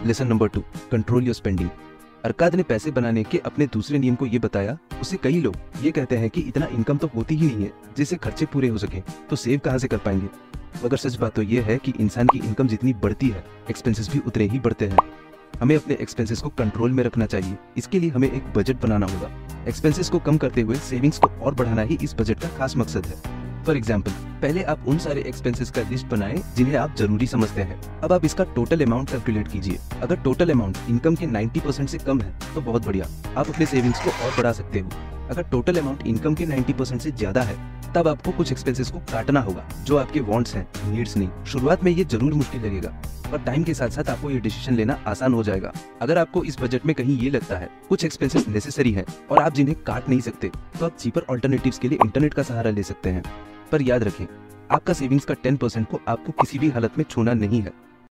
Lesson number 2, control your spending. Arkad ने पैसे बनाने के अपने दूसरे नियम को ये बताया। उसे कई लोग ये कहते हैं कि इतना इनकम तो होती ही नहीं है जिससे खर्चे पूरे हो सके, तो सेव कहाँ से कर पाएंगे। मगर सच बात तो ये है कि इंसान की इनकम जितनी बढ़ती है, एक्सपेंसेस भी उतने ही बढ़ते हैं। हमें अपने एक्सपेंसेस को कंट्रोल में रखना चाहिए। इसके लिए हमें एक बजट बनाना होगा। एक्सपेंसेस को कम करते हुए सेविंग्स को और बढ़ाना ही इस बजट का खास मकसद है। फॉर एग्जाम्पल, पहले आप उन सारे एक्सपेंसेस का लिस्ट बनाएं जिन्हें आप जरूरी समझते हैं। अब आप इसका टोटल अमाउंट कैलकुलेट कीजिए। अगर टोटल अमाउंट इनकम के 90% से कम है तो बहुत बढ़िया, आप अपने सेविंग्स को और बढ़ा सकते हो। अगर टोटल अमाउंट इनकम के 90% से ज्यादा है तब आपको कुछ एक्सपेंसेस को काटना होगा जो आपके वांट्स हैं, नीड्स नहीं। शुरुआत में ये जरूर मुश्किल लगेगा, पर टाइम के साथ साथ आपको ये डिसीजन लेना आसान हो जाएगा। अगर आपको इस बजट में कहीं ये लगता है कुछ एक्सपेंसेस नेसेसरी हैं और आप जिन्हें काट नहीं सकते, तो आप चीपर ऑल्टरनेटिव्स के लिए इंटरनेट का सहारा ले सकते हैं। पर याद रखें, आपका सेविंग्स का 10% को आपको किसी भी हालत में छूना नहीं है।